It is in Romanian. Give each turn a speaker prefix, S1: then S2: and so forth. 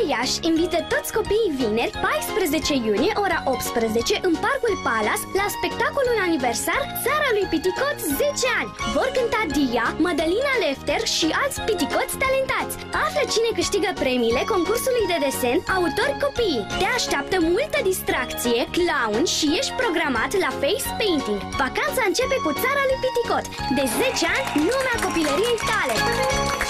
S1: Iași invită toți copiii vineri, 14 iunie, ora 18, în Parcul Palace, la spectacolul aniversar Țara lui Piticot 10 ani. Vor cânta Dia, Madalina Lefter și alți piticoți talentați. Află cine câștigă premiile concursului de desen Autori Copiii. Te așteaptă multă distracție, clown și ești programat la face painting. Vacanța începe cu Țara lui Piticot. De 10 ani, lumea copilăriei tale.